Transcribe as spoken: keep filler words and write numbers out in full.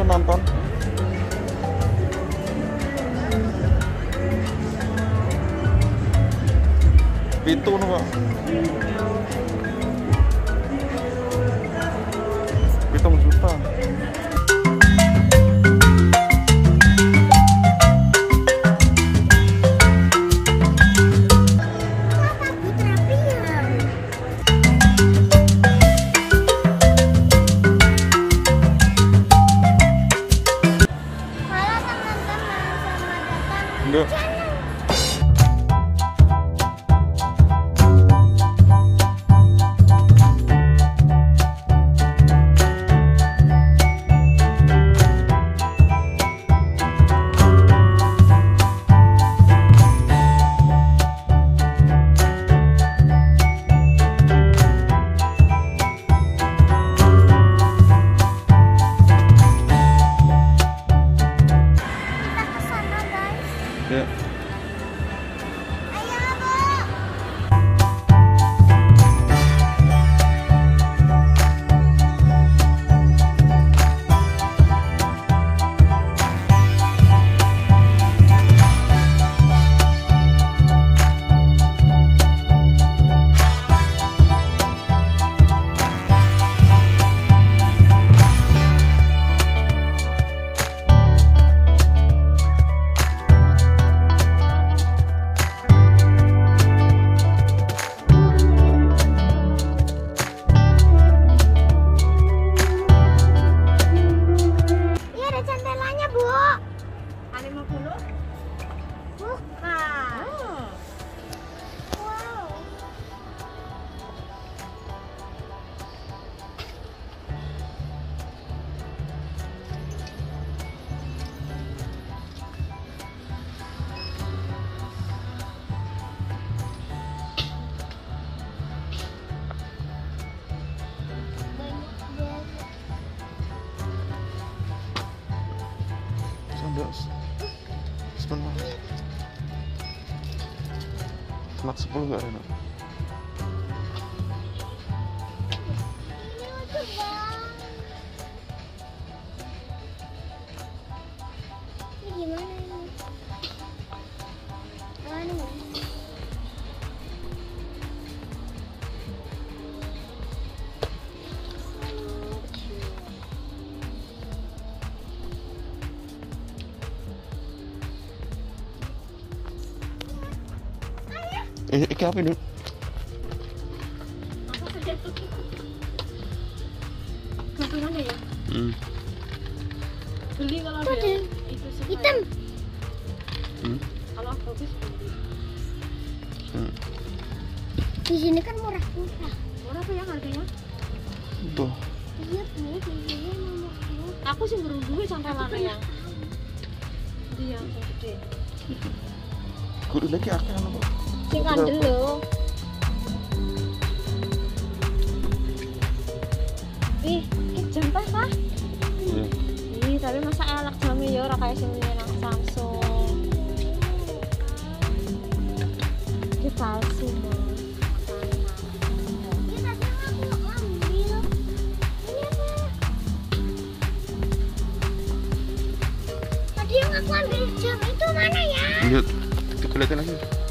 nonton. Pitu nih Pak. Pitung juta. Enggak. Ya. Smart sepuluh nggak Rena? Ini gimana ini? Anu. Eh, iki apa ini? Apa saja tuh? Gantungannya ya? Hmm. Beli kalau ada itu supaya... hitam. Hmm. Kalau bagus beli. Hmm. Di sini kan murah-murah. Murah apa yang harganya? Tuh. Iya Bu, di sini murah. Aku sih baru duit sampai mana yang? Dia yang gede. Kudu lagi akeh apa? Sing kandel lho. Ih, iki jempol Pak. Iya. Ih, tapi masa elek jame ya ora kaya sing nang Samsung. Iki palsu, Mas. Ini tadi aku ambil. Ini apa? Tadi yang aku ambil jam itu mana ya? Lihat, kita lihatin lagi.